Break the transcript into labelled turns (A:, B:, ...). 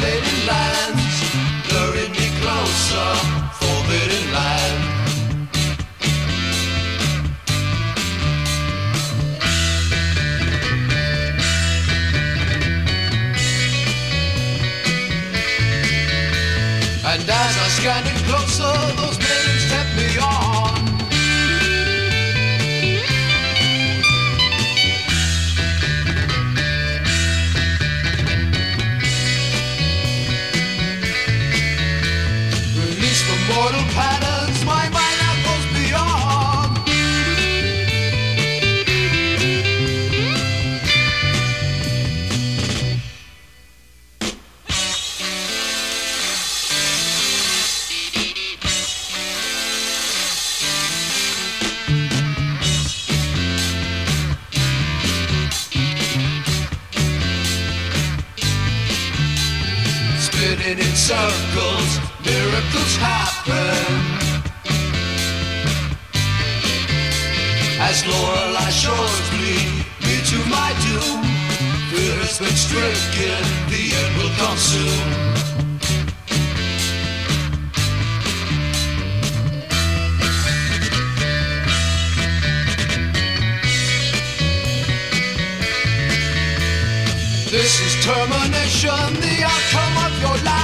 A: isolating lands, luring me closer, forbidden land. And as I scanned it closer, those millions kept me on. Release from mortal patterns, my mind now goes beyond. Spinning in circles, miracles happen. As Lorelei shores lead me to my doom, fear has been stricken, the end will come soon. This is termination, the outcome of your life.